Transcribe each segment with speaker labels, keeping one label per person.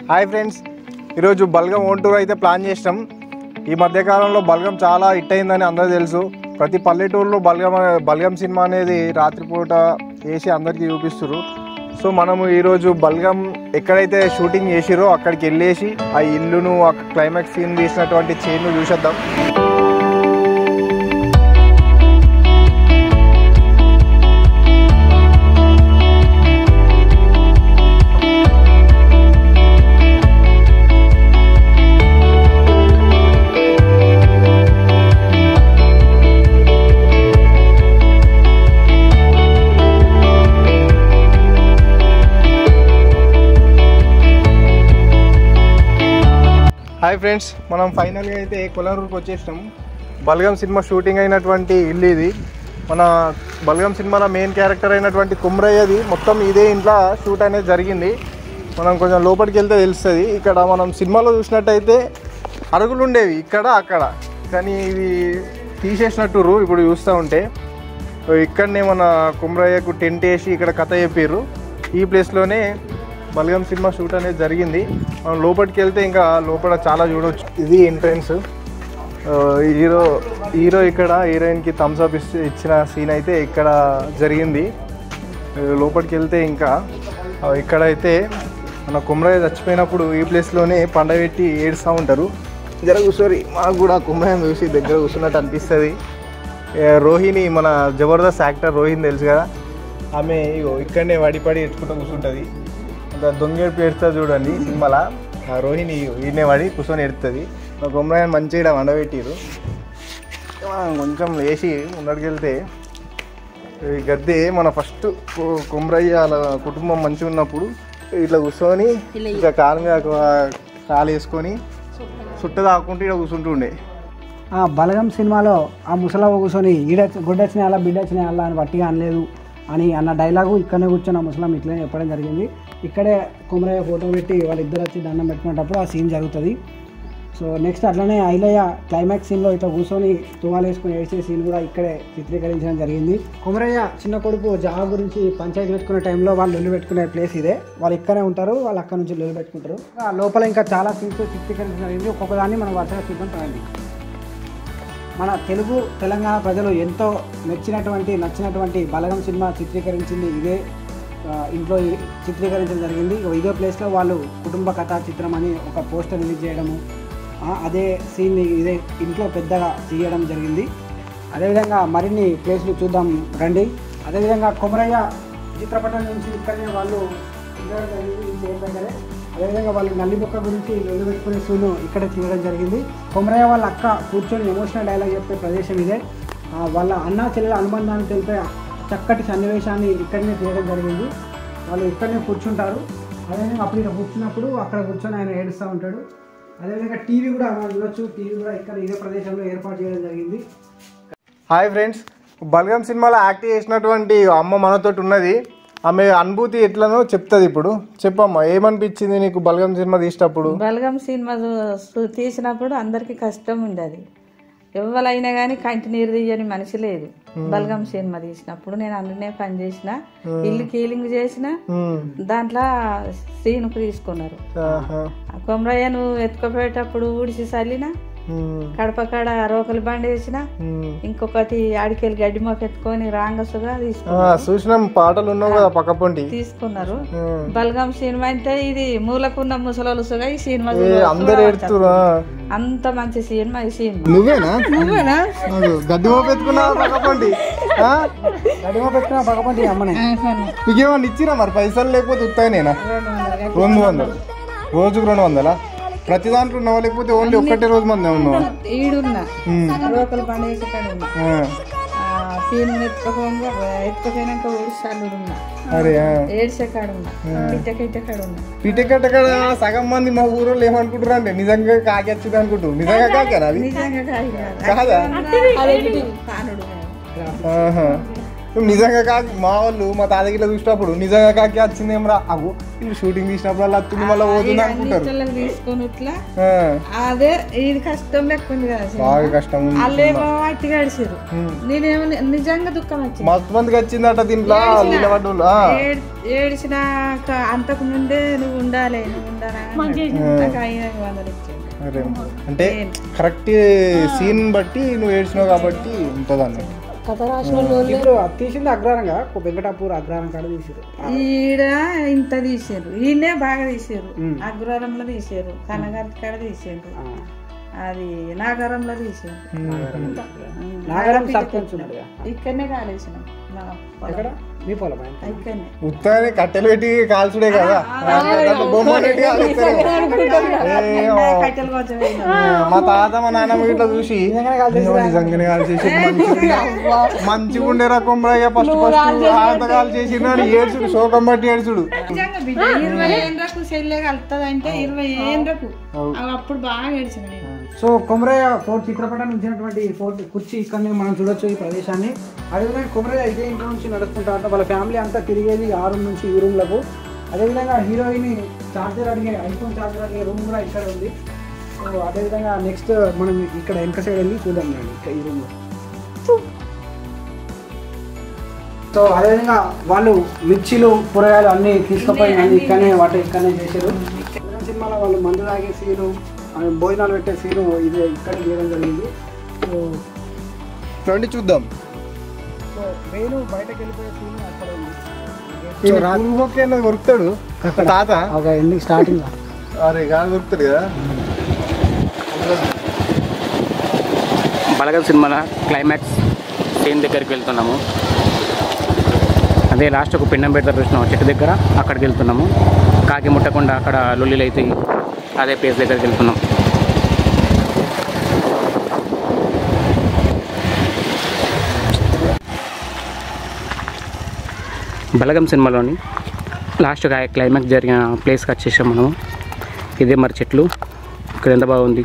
Speaker 1: Hi friends, ఈరోజు Balagam own tour అయితే plan చేసినాం. ఈ మధ్యకాలంలో బల్గం చాలా హిట్ అయిందని అందరూ తెలుసు. ప్రతి పల్లెటూరులో బల్గం సినిమా అనేది రాత్రిపూట వేసి అందరికీ చూపిస్తారు. సో మనము ఈరోజు బల్గం ఎక్కడైతే షూటింగ్ చేసిరో అక్కడికి వెళ్ళేసి ఆ ఇల్లును, ఆ క్లైమాక్స్ సీన్ తీసినటువంటి చైన్ను చూసేద్దాం. హాయ్ ఫ్రెండ్స్, మనం ఫైనల్గా అయితే కొలనూరుకి వచ్చేసినాం. బల్గం సినిమా షూటింగ్ అయినటువంటి ఇల్లు ఇది. మన బల్గం సినిమాలో మెయిన్ క్యారెక్టర్ అయినటువంటి కుమ్రయ్యది మొత్తం ఇదే ఇంట్లో షూట్ అనేది జరిగింది. మనం కొంచెం లోపలికి వెళ్తే తెలుస్తుంది. ఇక్కడ మనం సినిమాలో చూసినట్టయితే అరుగులు ఉండేవి ఇక్కడ అక్కడ, కానీ ఇవి తీసేసినట్టురు ఇప్పుడు చూస్తూ ఉంటే. ఇక్కడనే మన కుమ్రయ్యకు టెంట్ వేసి ఇక్కడ కథ చెప్పారు. ఈ ప్లేస్లోనే బల్గం సినిమా షూట్ అనేది జరిగింది. మనం లోపలికి వెళ్తే ఇంకా లోపల చాలా చూడవచ్చు. ఇది ఎంట్రన్స్. హీరో ఇక్కడ హీరోయిన్కి థమ్స్ అప్ ఇచ్చిన సీన్ అయితే ఇక్కడ జరిగింది. లోపలికి వెళ్తే ఇంకా ఇక్కడైతే మన కుమ్రయ్య చచ్చిపోయినప్పుడు ఈ ప్లేస్లోనే పండగ పెట్టి ఏడుస్తూ ఉంటారు. జర కూర్చోరి, మాకు కూడా కుమ్రయ్యను చూసి దగ్గర కూర్చున్నట్టు అనిపిస్తుంది. రోహిణి, మన జబర్దస్త్ యాక్టర్ రోహిణి తెలుసు కదా, ఆమె ఇక్కడనే వడిపడి ఎత్తుకుంటూ కూర్చుంటుంది. ఇంకా దొంగేడుపు ఏడుస్తుంది చూడండి సినిమాలో. రోహిణి ఈయనే పడి కూర్చొని ఎడుతుంది. మా కుమ్రయ్యని మంచిగా వండబెట్టిరు. కొంచెం లేచి ముందడికి వెళ్తే ఈ గద్దె మన ఫస్ట్ కుమ్రయ్య వాళ్ళ కుటుంబం మంచిగా ఉన్నప్పుడు ఇట్లా కూర్చొని ఇట్లా కాలు మీద కాలు వేసుకొని చుట్ట తాకుంటూ ఇక్కడ కూర్చుంటుండే.
Speaker 2: బలగం సినిమాలో ఆ ముసలవ్వ కూర్చొని గుడ్డొచ్చినాయి అలా బిడ్డొచ్చినాయి అలా అని పట్టిగా అనలేదు అని అన్న డైలాగు ఇక్కడనే కూర్చొని ఆ ముసలం ఇట్లనే చెప్పడం జరిగింది. ఇక్కడే కుమ్రయ్య ఫోటో పెట్టి వాళ్ళిద్దరు వచ్చి దండం పెట్టుకునేటప్పుడు ఆ సీన్ జరుగుతుంది. సో నెక్స్ట్ అట్లనే ఐలయ్య క్లైమాక్స్ సీన్లో ఇట్లా కూర్చొని తువాలు వేసుకొని ఏడ్చే సీన్ కూడా ఇక్కడే చిత్రీకరించడం జరిగింది. కుమ్రయ్య చిన్న కొడుకు జాబ్ గురించి పంచాయతీ పెట్టుకునే టైంలో వాళ్ళు లొల్లి పెట్టుకునే ప్లేస్ ఇదే. వాళ్ళు ఇక్కడే ఉంటారు, వాళ్ళు అక్కడ నుంచి లొల్లి పెట్టుకుంటారు. లోపల ఇంకా చాలా సీన్స్ చిత్రీకరించడం జరిగింది. ఒక్కొక్కదాన్ని మనం వరుసగా చూద్దాం పడండి. మన తెలంగాణ ప్రజలు ఎంతో నచ్చినటువంటి బలగం సినిమా చిత్రీకరించింది ఇదే ఇంట్లో చిత్రీకరించడం జరిగింది. ఇదే ప్లేస్లో వాళ్ళు కుటుంబ కథా చిత్రం అని ఒక పోస్టర్ రిలీజ్ చేయడము, అదే సీన్ని ఇదే ఇంట్లో పెద్దగా తీయడం జరిగింది. అదేవిధంగా మరిన్ని ప్లేస్లు చూద్దాం రండి. అదేవిధంగా కుమ్రయ్య చిత్రపటం నుంచి ఇక్కడనే వాళ్ళు తీయడం జరిగింది ఈ చైర్ దగ్గరే. అదేవిధంగా వాళ్ళు నల్లిబొక్క గురించి లొల్లి పెట్టుకునే సీను ఇక్కడ తీయడం జరిగింది. కుమ్రయ్య వాళ్ళ అక్క కూర్చొని ఎమోషనల్ డైలాగ్ చెప్పే ప్రదేశం ఇదే. వాళ్ళ అన్న చెల్లెల అనుబంధాన్ని తెలిపే చక్కటి సన్నివేశాన్ని ఇక్కడనే తీయడం జరిగింది. వాళ్ళు ఇక్కడనే కూర్చుంటారు. అదేవిధంగా అప్పుడు ఇక్కడ కూర్చున్నప్పుడు అక్కడ కూర్చొని ఆయన ఏడుస్తూ ఉంటాడు. అదేవిధంగా టీవీ కూడా మనం చూడొచ్చు. టీవీ కూడా ఇక్కడ ఇదే ప్రదేశంలో ఏర్పాటు చేయడం జరిగింది.
Speaker 1: హాయ్ ఫ్రెండ్స్, బల్గం సినిమాలో యాక్ట్ చేసినటువంటి అమ్మ మనతోటి ఉన్నది. ఆమె అనుభూతి ఎట్లనో చెప్తుంది. ఇప్పుడు చెప్పమ్మా, ఏమనిపించింది నీకు బల్గం సినిమా తీసినప్పుడు?
Speaker 3: బల్గం సినిమా తీసినప్పుడు అందరికి కష్టం ఉండేది. ఎవరైనా కానీ కంటి నీరు తీయని మనిషి లేదు. బల్గం సినిమా తీసినప్పుడు నేను అందులోనే పని చేసిన, ఇల్లు కీలింగ్ చేసిన, దాంట్లో సీనుకు తీసుకున్నారు. కొమరయ్యను ఎత్తుకుపోయేటప్పుడు ఊడిసి చల్లిన, కడప కాడ రోకలి బండి వేసిన, ఇంకొకటి ఆడికెళ్ళి గడ్డి మొక్క ఎత్తుకొని రాంగసుగా
Speaker 1: తీసుకున్నాం. పాటలు ఉన్నావు కదా పక్కపొంటి
Speaker 3: తీసుకున్నారు. బల్గం సినిమా అంటే ఇది మూలకున్న ముసలోలుసుగా ఈ సినిమా
Speaker 1: అందరు ఎడుతురు.
Speaker 3: అంత మంచి సినిమా ఈ సినిమా.
Speaker 1: నువ్వేనా గడ్డి మొక్క ఎత్తుకున్నావు పక్కపొంటి?
Speaker 2: గడ్డి మొక్క పెట్టుకున్నా పక్కపొంటి అమ్మనే.
Speaker 1: నీకేమన్నా ఇచ్చినా మరి పైసలు? లేకపోతే ఉత్తాయినేనా? 200 రోజుకు 200? ప్రతి దాంట్లో ఉన్నావా లేకపోతే ఓన్లీ ఒక్కటే రోజు మంది ఉన్నావా?
Speaker 3: ఈడున్నా రోకలు పండుగ ఎత్తుకపోయినాక ఊడిసాలు ఉన్నా, ఏడ్చకాడు ఉన్నా,
Speaker 1: పిట్టెకట్ట కాడ సగం మంది మా ఊరోళ్ళు ఏమనుకుంటారు అంటే నిజంగా కాకి వచ్చింది అనుకుంటారు. నిజంగా కాకేనా అది? కాదా? నిజంగా కాకి మా వాళ్ళు మా తాతగిట్లా చూసినప్పుడు నిజంగా కాకి వచ్చిందేమరా అవు వీళ్ళు షూటింగ్ తీసినప్పుడు అలా వస్తుంది మళ్ళీ పోతుంది అనుకుంటారు
Speaker 3: తీసుకొని ఇట్లా అదే ఇది కష్టం లేకుంది కదా
Speaker 1: బాగా కష్టం
Speaker 3: వాళ్ళేమో అట్టి గడిచారు నేనేమో నిజంగా దుఃఖం వచ్చింది
Speaker 1: మస్తు మందికి వచ్చిందంట దీంట్లో నిలబడ్డ
Speaker 3: ఏడ్చినాక అంతకు ముందే నువ్వు ఉండాలి నాకు 500 ఇచ్చాను.
Speaker 1: అంటే కరెక్ట్ సీన్ బట్టి నువ్వు ఏడ్చినావు కాబట్టి ఉంటుంది అన్నట్టు.
Speaker 2: ఇప్పుడు తీసింది అగ్రహారంగా వెంకటాపూర్ అగ్రహారం కాడ తీసారు.
Speaker 3: ఈడ ఇంత తీసారు, ఈయనే బాగా తీసారు. అగ్రహారంలో తీసారు, కనగర్తి కాడ తీసారు, అది నాగారంలో తీసారు.
Speaker 2: నాగారం సర్పంచ్ ఉన్నాడు
Speaker 3: ఇక్కడనే కాలేసిన
Speaker 2: మీ పొలం
Speaker 1: ఉత్తరాన్ని కట్టెలు పెట్టి కాల్చుడే కదా మా తాత మా నాన్నమ్మ ఇట్లా చూసి నిజంగానే కాల్చేసి మంచిగా ఉండే రకం ఫస్ట్ ఫస్ట్ ఆత కాల్చేసి ఏడ్చుడు శోకం బట్టి ఏడ్చుడు
Speaker 3: 20 ఏళ్ళకు సెల్లే కలుతుంది అంటే 20 ఏళ్ళకు అప్పుడు బాగా ఏడ్చిన.
Speaker 2: సో కొమరయ్య ఫోర్ట్ చిత్రపటాన్ని ఉంచినటువంటి ఫోర్ట్ కుర్చీ ఇక్కడనే మనం చూడొచ్చు ఈ ప్రదేశాన్ని. అదేవిధంగా కొమరయ్య ఇదే ఇంట్లో నుంచి నడుచుకుంటా అంటే వాళ్ళ ఫ్యామిలీ అంతా తిరిగేది ఆ రూమ్ నుంచి ఈ రూమ్లకు. అదేవిధంగా హీరోయిన్ చార్జర్ అడిగే ఐఫోన్ చార్జర్ అడిగే రూమ్ కూడా ఇక్కడ ఉంది. సో అదేవిధంగా నెక్స్ట్ మనం ఇక్కడ వెనక సైడ్ వెళ్ళి చూద్దాం ఈ రూమ్లో. సో అదేవిధంగా వాళ్ళు మిర్చీలు కూరగాయలు అన్నీ తీసుకుపోయి అన్ని ఇక్కడనే ఇక్కడనే చేశారు. సినిమాలో వాళ్ళు మందు తాగే సీను భోజనాలు పెట్టే సీను ఇది ఇక్కడ చేయడం జరిగింది.
Speaker 1: రండి చూద్దాం.
Speaker 2: సో నేను బయటకు వెళ్ళిపోయే సీన్ అక్కడ ఉంది.
Speaker 1: దొరుకుతాడు తాత
Speaker 2: ఒక ఎండింగ్ స్టార్టింగ్
Speaker 1: అరే కానీ దొరుకుతాడు కదా.
Speaker 4: బలగం సినిమాల క్లైమాక్స్ సీన్ దగ్గరికి వెళ్తున్నాము. అదే లాస్ట్ ఒక పిండం పెడతారు చూసినాము చెట్టు దగ్గర, అక్కడికి వెళ్తున్నాము. కాకి ముట్టకుండా అక్కడ లొల్లిలు అయితే అదే ప్లేస్ దగ్గరికి వెళ్తున్నాం. బలగం సినిమాలోని లాస్ట్ క్లైమాక్స్ జరిగిన ప్లేస్కి వచ్చేసాం మనము. ఇదే మరి చెట్లు ఇక్కడ ఎంత బాగుంది.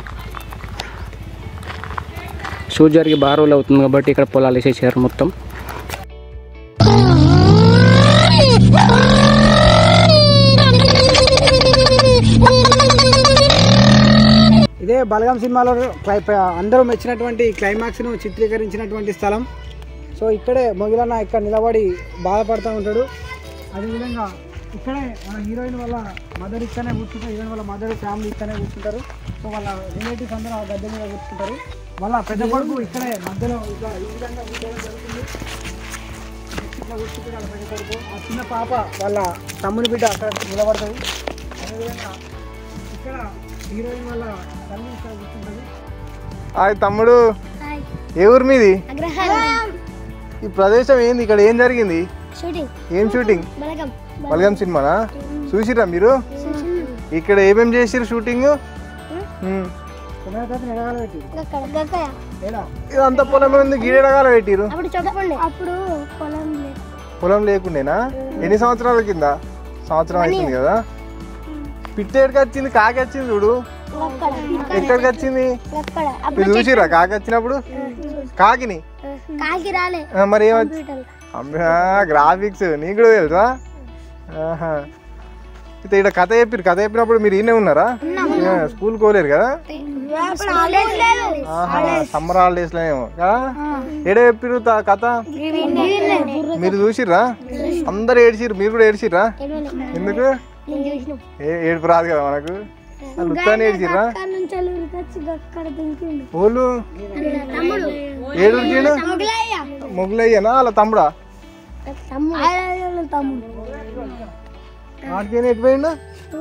Speaker 4: షూట్ జరిగి బాగా రోజులు అవుతుంది కాబట్టి ఇక్కడ పొలాలు వేసేసారు మొత్తం.
Speaker 2: ఇదే బలగం సినిమాలో అందరూ మెచ్చినటువంటి క్లైమాక్స్ను చిత్రీకరించినటువంటి స్థలం. సో ఇక్కడే మొగిలన్న ఇక్కడ నిలబడి బాధపడుతూ ఉంటాడు. అదేవిధంగా ఇక్కడే మన హీరోయిన్ వాళ్ళ మదర్ ఇక్కడనే కూర్చుంటారు, హీరోయిన్ వాళ్ళ మదర్ ఫ్యామిలీ ఇక్కడనే కూర్చుంటారు. సో వాళ్ళ రిలేటివ్స్ అందరూ ఆ గద్దె మీద కూర్చుంటారు. వాళ్ళ పెద్ద కొడుకు ఇక్కడే మధ్యలో ఇట్లా ఈ విధంగా కూర్చోవడం జరుగుతుంది. ఇట్లా కూర్చుంటారు వాళ్ళ పెద్ద కొడుకు. ఆ చిన్న పాప వాళ్ళ తమ్ముని బిడ్డ అక్కడ నిలబడుతుంది. అదేవిధంగా ఇక్కడ హీరోయిన్ వాళ్ళ తల్లి ఇక్కడ కూర్చుంటుంది.
Speaker 1: తమ్ముడు ఏ ఊరు మీది? ఈ ప్రదేశం ఏంది? ఇక్కడ ఏం జరిగింది? ఏం షూటింగ్? బలగం సినిమానా? చూసిరా మీరు? ఇక్కడ ఏమేమి చేసిరు షూటింగ్? ఇదంతా పొలం ఉంది, గీడగాల పెట్టిరు. పొలం లేకుండేనా? ఎన్ని సంవత్సరాల కింద? సంవత్సరం అవుతుంది కదా. పిట్టేడికి వచ్చింది, కాకి వచ్చింది చూడు. ఎక్కడికి వచ్చింది? మీరు చూసిరా కాకి వచ్చినప్పుడు? కాకిని మరి ఏమొచ్చి గ్రాఫిక్స్ నీకు కూడా తెలుసా? అయితే ఇక్కడ కథ చెప్పినప్పుడు మీరు ఈయనే ఉన్నారా? స్కూల్ కోలేరు కదా? సమ్మర్ హాలిడేస్ లోనేమో కదా. ఏడే చెప్పిరు కథ? మీరు చూసిర్రా? అందరు ఏడ్చిర్రు, మీరు కూడా ఏడ్చిర్రా? ఎందుకు? ఏడుపు రాదు కదా మనకు. లుత్తాన్ని ఏడ్చిర్రా? ఓళ్ళు ఏడుకిండు? మొగులయ్యనా వాళ్ళ తమ్ముడా? వాటికైనా ఎటుపోయిండు?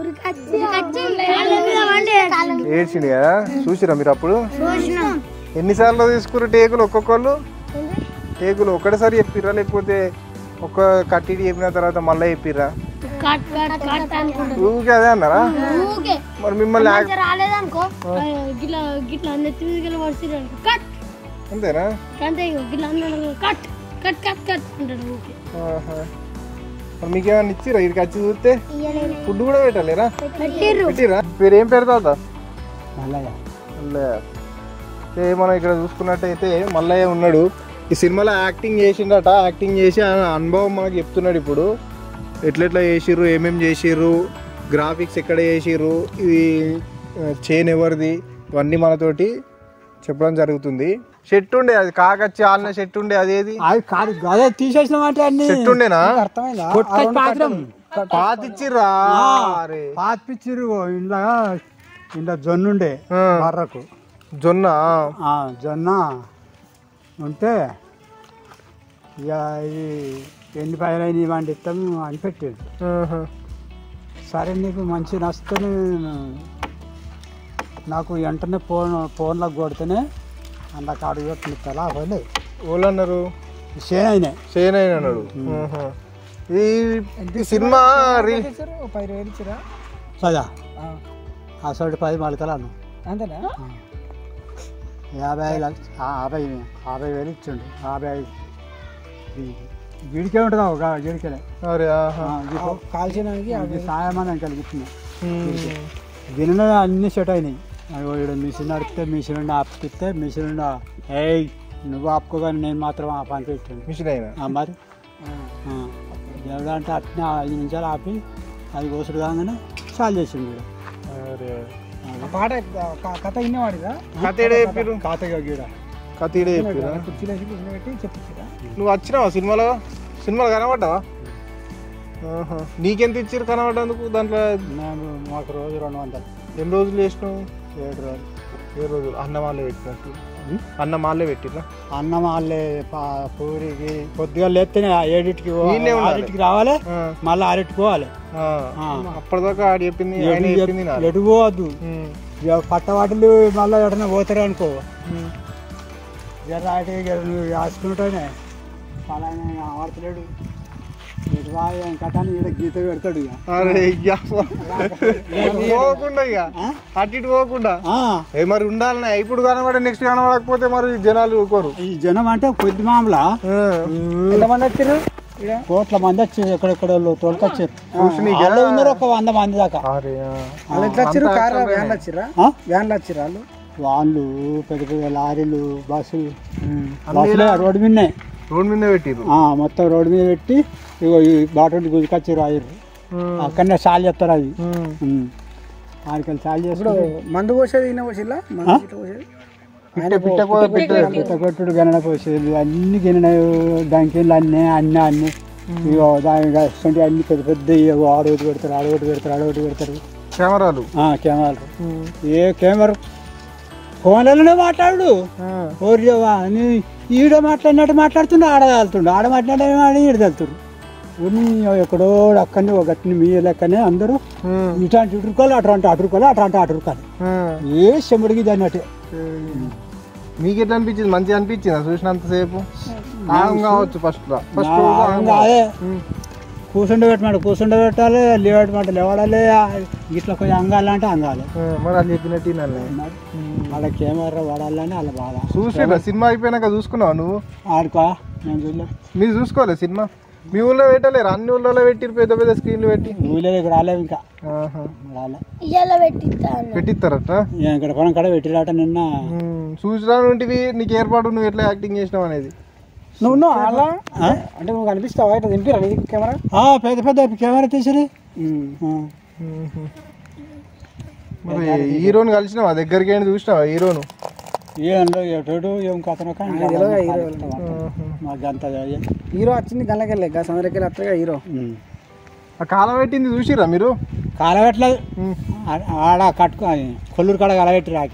Speaker 1: ఏడ్చిండు కదా. చూసిరా మీరు అప్పుడు? ఎన్నిసార్లు తీసుకురు టేకులు? ఒక్కొక్కళ్ళు టేకులు ఒక్కటేసారి చెప్పిర్రా లేకపోతే ఒక్క కట్టి చెప్పిన తర్వాత మళ్ళీ చెప్పిర్రా? ఊకే అదే అన్నారా? మరి మిమ్మల్ని అంతేనా? మీకేమన్నా ఇచ్చిరా? ఇక్కడికి వచ్చి చూస్తే ఫుడ్ కూడా పెట్టలేరా? పెట్టిరా? మీరు ఏం పెడతా? మల్లయ్య. మనం ఇక్కడ చూసుకున్నట్టయితే మల్లయ్య ఉన్నాడు. ఈ సినిమాలో యాక్టింగ్ చేసిండట. యాక్టింగ్ చేసి ఆయన అనుభవం మనకు చెప్తున్నాడు. ఇప్పుడు ఎట్లెట్లా చేసిర్రు, ఏమేమి చేసిర్రు, గ్రాఫిక్స్ ఎక్కడ చేసిర్రు, ఇది చైన్ ఎవరిది, ఇవన్నీ మనతోటి చెప్పడం జరుగుతుంది. షెట్ ఉండే అది కాకచ్చి ఆలిన షెట్ ఉండే అదేది
Speaker 2: అది కాదు అదే తీసేసినామంటే అన్ని
Speaker 1: షెట్ ఉండేనా?
Speaker 2: అర్థమైందా?
Speaker 1: పాతిచ్చిర్రా?
Speaker 2: పాతిచ్చిర్రు. ఇంట్లో జొన్న ఉండే బర్రకు
Speaker 1: జొన్న
Speaker 2: జొన్న ఉంటే ఇక ఇది ఎన్ని పైన ఇవ్వండి ఇస్తాము అని పెట్టాడు. సరే నీకు మంచి నష్టం నాకు వెంటనే ఫోన్లోకి కొడితేనే అందులో కాడు పెట్టిస్తారా అవ్వలే.
Speaker 1: వాళ్ళు అన్నారు
Speaker 2: సేనైనా
Speaker 1: అన్నాడు. ఈ సినిమా
Speaker 2: 10,000 ఇచ్చిరా సదా అసలు 10 మలకలు అన్న అంతేనా? 50,000 ఇచ్చిండు. 50 గిడికే ఉంటుంది ఒక గిడికే కాల్చడానికి సాయమని కలిగిస్తుంది. గిన్నె అన్ని సెట్ అయినాయి. ఇక్కడ మిషన్ నడిపితే మిషన్ నుండి ఆపిస్తే మిషన్ నుండి ఏయ్ నువ్వు ఆపుకోగానే నేను మాత్రం ఆ పని పెట్టాను
Speaker 1: మిషన్ అయినా
Speaker 2: మరి దేవుడు అంటే అట్నే 5 నిమిషాలు ఆపి అది కోసుడు కాగానే చాలు చేసిండు. పాట కథ ఇన్నవాడిదా?
Speaker 1: నువ్వు వచ్చినావా సినిమాలో కనబడ్డావా? నీకెంత ఇచ్చారు కనబడ్డందుకు? దాంట్లో
Speaker 2: మాకు రోజు 200.
Speaker 1: ఎన్ని రోజులు చేసినావు? 7 రోజులు. అన్నమాలే పెట్టినట్టు అన్నమాలే పెట్టినా?
Speaker 2: అన్నమాలే పూరికి పొద్దుగా లేస్తేనే 7కి రావాలి, మళ్ళీ 6కి పోవాలి.
Speaker 1: అప్పటిదాకా ఆడు చెప్పింది
Speaker 2: ఎటు పోవద్దు. పట్టవాటిలు మళ్ళీ ఎడన పోతారు అనుకో నువ్వు రాసుకుంటానే పలానా ఆడతలేడు ఇటు కట్టాన్ని ఈడ గీత పెడతాడు.
Speaker 1: పోకుండా ఇక అటు ఇటు పోకుండా మరి ఉండాలనే. ఇప్పుడు కనబడే నెక్స్ట్ కనబడకపోతే మరి జనాలు ఊరుకోరు.
Speaker 2: ఈ జనం అంటే కొద్ది మామూలా ఎంతమంది వచ్చారు? కోట్ల మంది వచ్చారు. ఎక్కడెక్కడ తోలుకొచ్చారు. ఉన్నారు ఒక 100 మంది దాకా. వ్యాన్లు వచ్చిరా? వాళ్ళు పెద్ద పెద్ద లారీలు బస్సులు రోడ్డు మీద
Speaker 1: పెట్టిరు.
Speaker 2: మొత్తం రోడ్డు మీద పెట్టి ఇగో ఈ బాటోటి గుజుకొచ్చారు ఆయిరు. అక్కడనే చాలు చెప్తారు. అది ఆడికెళ్ళి చాలు చేస్తాడు. మందు పోసేది పెట్టాడు గనడ పోసేది అన్ని గినె డంకెళ్ళు అన్ని ఇగో దాని అన్ని పెద్ద పెద్ద ఆడోటి పెడతారు
Speaker 1: కెమెరాలు.
Speaker 2: ఏ కెమెరా ఫోన్లలోనే మాట్లాడు. ఈడ మాట్లాడినట్టు మాట్లాడుతుండే ఆడ వెళ్తుండే, ఆడ మాట్లాడే ఈడ వెళ్తారు. ఎక్కడో అక్కడనే ఒక గట్టిని మీ లెక్కనే అందరూ ఇట్లాంటి ఇటురుకోవాలి, అటురుకోవాలి ఏ చెమ్మడికి దాన్ని అటే.
Speaker 1: మీకు ఎట్లా అనిపించింది? మంచిగా అనిపించింది చూసినంతసేపు? కావచ్చు ఫస్ట్
Speaker 2: అదే కూర్చుండబెట్టాలి, లేవటమంటే లేవడాలి, ఇట్లా కొంచెం అంగాలంటే అంగాలి.
Speaker 1: మరి అది చెప్పినట్టు
Speaker 2: వాళ్ళ కెమెరా వాడాలని వాళ్ళ బాధ.
Speaker 1: చూసా సినిమా అయిపోయినాక చూసుకున్నావు నువ్వు?
Speaker 2: ఆడుకో నేను చూడలేదు.
Speaker 1: మీరు చూసుకోలేదు సినిమా? మీ ఊళ్ళో పెట్టలేరు? అన్ని ఊళ్ళో పెట్టిరు పెద్ద పెద్ద స్క్రీన్లు పెట్టి.
Speaker 2: ఊళ్ళో ఇక్కడ రాలేవు ఇంకా
Speaker 1: పెట్టిస్తారట.
Speaker 2: ఇక్కడ కొనం కాడ పెట్టిరాట నిన్న.
Speaker 1: చూసినా నుంటివి నీకు ఏర్పాటు నువ్వు ఎట్లా యాక్టింగ్ చేసినావు అనేది.
Speaker 2: నువ్వు అలా అంటే నువ్వు కనిపిస్తావా? ఇట్లా దింపిరా కెమెరా? పెద్ద పెద్ద కెమెరా తీసిరి.
Speaker 1: మరి హీరోని కలిసినావా? దగ్గరికి ఏంటి చూసినావా హీరోను?
Speaker 2: ఏడు ఏం కథను హీరో వచ్చింది గల్లకెళ్ళి సందరికెళ్ళి అత్తగా హీరో
Speaker 1: కాలం పెట్టింది చూసిరా మీరు?
Speaker 2: కాలబెట్టలేదు, ఆడ కట్టుకో కొల్లూరు కాడ కలబెట్టి రాకి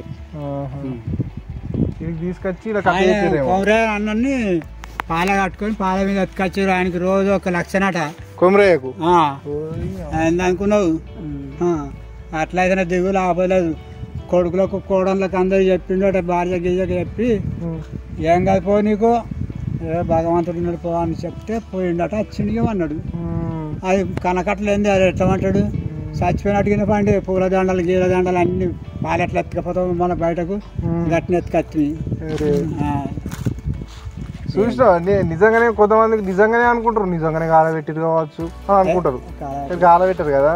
Speaker 1: తీసుకొచ్చి
Speaker 2: అన్నీ పాల కట్టుకొని పాల మీద ఎత్తుకొచ్చారు. ఆయనకి రోజు 1,00,000
Speaker 1: కొమరయ్యకు.
Speaker 2: అనుకున్నావు అట్లయితేనే దిగులు ఆపలేదు. కొడుకులకు కోడళ్ళకి అందరూ చెప్పిండట, భార్య గియ్యకి చెప్పి ఏం కాదు పో నీకు భగవంతుడు ఉన్నాడు పో అని చెప్తే పోయిండట. వచ్చిండి అన్నాడు. అది కనకట్లేంది, అది ఎట్లమంటాడు? చచ్చిపోయినట్టుగా పండి పూల దండలు గీల దండలు అన్ని పాలు ఎట్లా ఎత్తుకపోతాం మన బయటకు గట్టిన ఎత్తుకొచ్చి
Speaker 1: చూసినా. నిజంగానే కొంతమందికి నిజంగానే అనుకుంటారు, నిజంగానే కాలబెట్టిరు కావచ్చు అనుకుంటారు, కాలబెట్టారు కదా.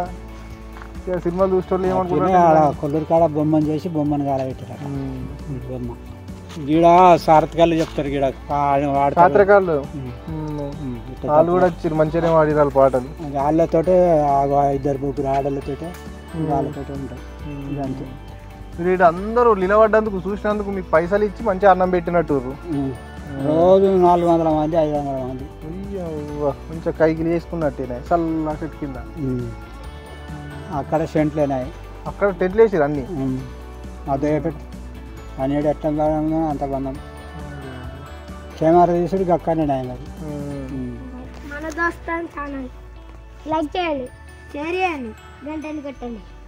Speaker 1: సినిమాలు చూసేవాళ్ళు ఏమనుకుంటారు?
Speaker 2: కొల్లూరు కాడ బొమ్మను చేసి బొమ్మను కాలబెట్టారు. బొమ్మ గీడ సారథికాళ్ళు చెప్తారు గీడ
Speaker 1: పాత్రకాళ్ళు వాళ్ళు కూడా వచ్చి మంచిగానే వాడిరాలు పాటలు
Speaker 2: వాళ్ళతోటే 2-3 ఆడలతోటే వాళ్ళతోటే ఉంటాయి అంతే.
Speaker 1: మీరు అందరూ నిలబడ్డందుకు చూసినందుకు మీకు పైసలు ఇచ్చి మంచిగా అన్నం పెట్టినట్టు
Speaker 2: రోజు 400 మంది 500 మంది
Speaker 1: కొంచెం కైకిలు చేసుకున్నట్టేనా చల్ల చెట్టు కింద.
Speaker 2: అక్కడ సెంట్లేనాయి,
Speaker 1: అక్కడ టెంట్లు వేసారు అన్ని.
Speaker 2: అదే పెట్టి అనేది ఎట్లా అంత బంధం కెమెరా తీసుడు అక్కడనే మరి.
Speaker 5: మన దోస్తాను ఛానల్ లైక్ చేయండి, షేర్ చేయండి, గంటని కట్టండి.